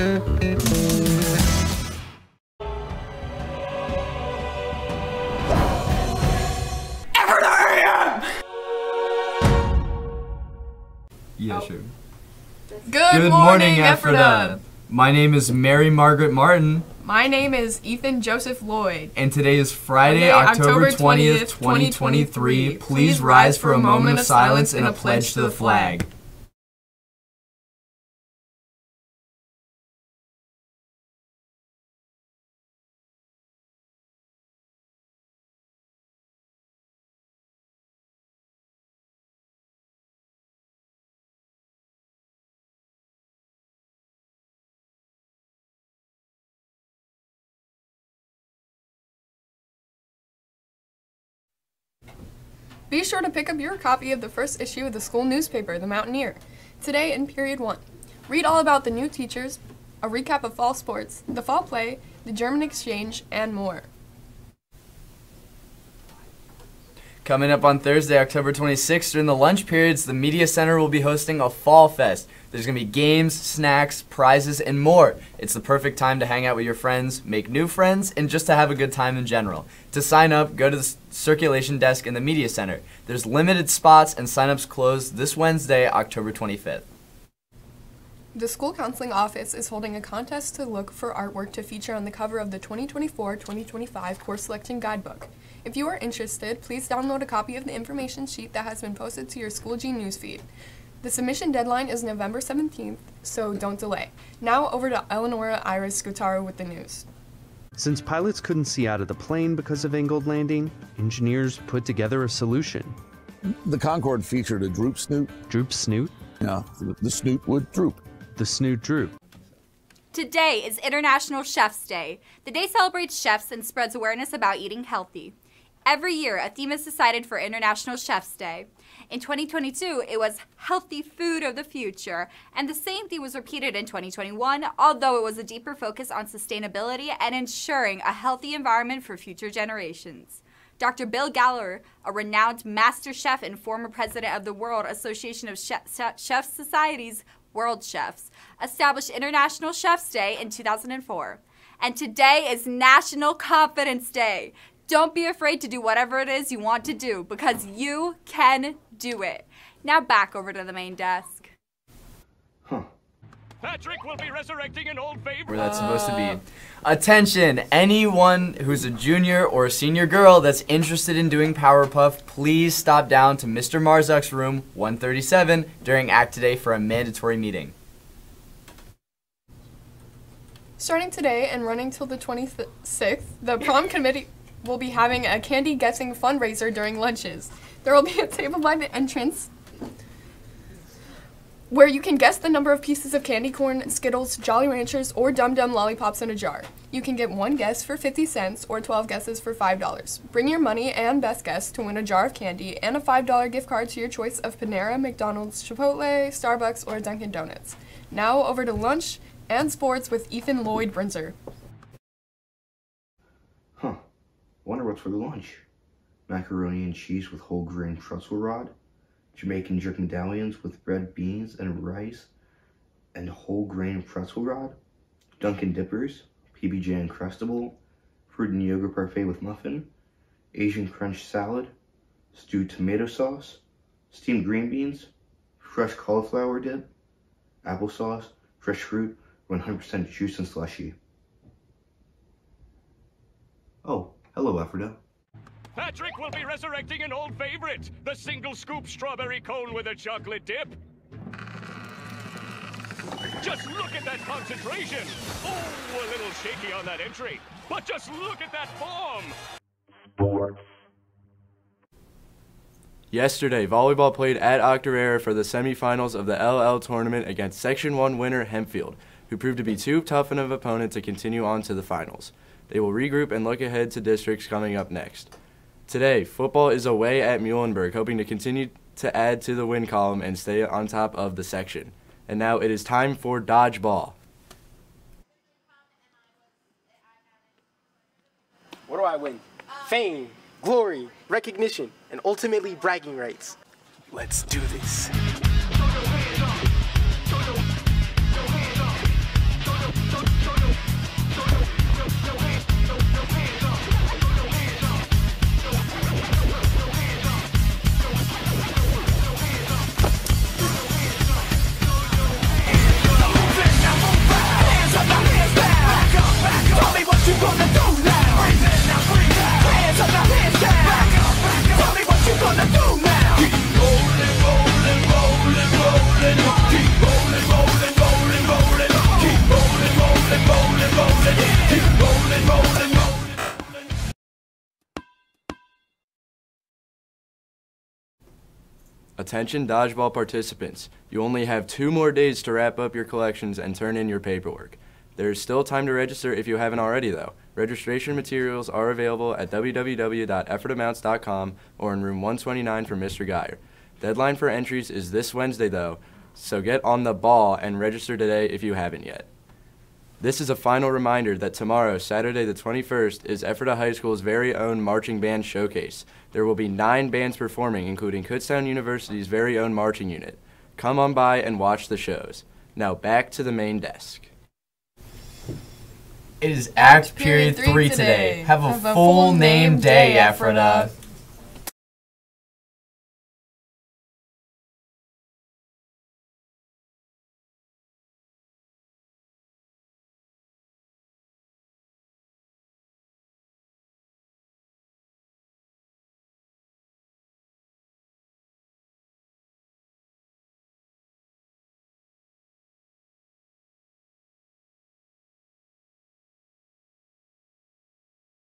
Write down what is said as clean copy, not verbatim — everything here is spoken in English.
Yeah, sure. Good morning, Ephrata. My name is Mary Margaret Martin. My name is Ethan Joseph Lloyd. And today is Friday, October 20th, 2023. Please rise for a moment of silence and a pledge to the flag. Be sure to pick up your copy of the first issue of the school newspaper, The Mountaineer. Today in Period 1, read all about the new teachers, a recap of fall sports, the fall play, the German exchange, and more. Coming up on Thursday, October 26th, during the lunch periods, the Media Center will be hosting a Fall Fest. There's going to be games, snacks, prizes, and more. It's the perfect time to hang out with your friends, make new friends, and just to have a good time in general. To sign up, go to the circulation desk in the Media Center. There's limited spots, and sign-ups close this Wednesday, October 25th. The school counseling office is holding a contest to look for artwork to feature on the cover of the 2024-2025 course selection guidebook. If you are interested, please download a copy of the information sheet that has been posted to your Schoology newsfeed. The submission deadline is November 17th, so don't delay. Now over to Eleonora Iris Scutaro with the news. Since pilots couldn't see out of the plane because of angled landing, engineers put together a solution. The Concorde featured a droop snoot. Droop snoot? Yeah, the snoot would droop. The snoot droop. Today is International Chef's Day. The day celebrates chefs and spreads awareness about eating healthy. Every year, a theme is decided for International Chef's Day. In 2022, it was Healthy Food of the Future, and the same theme was repeated in 2021, although it was a deeper focus on sustainability and ensuring a healthy environment for future generations. Dr. Bill Galler, a renowned master chef and former president of the World Association of Chef Societies, World Chefs, established International Chef's Day in 2004. And today is National Confidence Day. Don't be afraid to do whatever it is you want to do, because you can do it. Now back over to the main desk. Patrick will be resurrecting an old favorite. Where that's supposed to be. Attention! Anyone who's a junior or a senior girl that's interested in doing Powerpuff, please stop down to Mr. Marzuk's room 137 during Act Today for a mandatory meeting. Starting today and running till the 26th, the prom committee will be having a candy guessing fundraiser during lunches. There will be a table by the entrance where you can guess the number of pieces of candy corn, Skittles, Jolly Ranchers, or Dum Dum lollipops in a jar. You can get one guess for 50 cents or 12 guesses for $5. Bring your money and best guess to win a jar of candy and a $5 gift card to your choice of Panera, McDonald's, Chipotle, Starbucks, or Dunkin' Donuts. Now over to lunch and sports with Ethan Lloyd Brinzer. Wonder what's for the lunch. Macaroni and cheese with whole grain pretzel rod, Jamaican jerk medallions with red beans and rice and whole grain pretzel rod, Dunkin' Dippers, PB&J Uncrustable, fruit and yogurt parfait with muffin, Asian crunch salad, stewed tomato sauce, steamed green beans, fresh cauliflower dip, applesauce, fresh fruit, 100% juice and slushy. Oh, hello, Ephrata. Patrick will be resurrecting an old favorite, the single scoop strawberry cone with a chocolate dip. Just look at that concentration. Oh, a little shaky on that entry, but just look at that form. Yesterday, volleyball played at Octorara for the semifinals of the LL tournament against Section 1 winner Hempfield, who proved to be too tough of an opponent to continue on to the finals. They will regroup and look ahead to districts coming up next. Today, football is away at Muhlenberg, hoping to continue to add to the win column and stay on top of the section. And now it is time for dodgeball. What do I win? Fame, glory, recognition, and ultimately bragging rights. Let's do this. Attention dodgeball participants, you only have 2 more days to wrap up your collections and turn in your paperwork. There is still time to register if you haven't already though. Registration materials are available at www.effortamounts.com or in room 129 for Mr. Geyer. Deadline for entries is this Wednesday though, so get on the ball and register today if you haven't yet. This is a final reminder that tomorrow, Saturday the 21st, is Ephrata High School's very own marching band showcase. There will be 9 bands performing, including Kutztown University's very own marching unit. Come on by and watch the shows. Now back to the main desk. It is Act Period 3 today. Have a full name day, Ephrata.